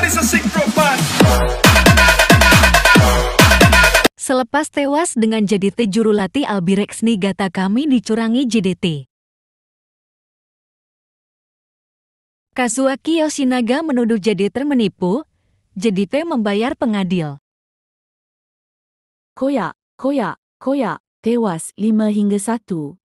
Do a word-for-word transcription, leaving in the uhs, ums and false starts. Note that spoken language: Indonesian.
Selepas tewas dengan J D T, Jurulati Albirex Niigata kami dicurangi J D T. Kazuaki Yoshinaga menuduh J D T menipu, J D T membayar pengadil. Koya, Koya, Koya, tewas lima hingga satu.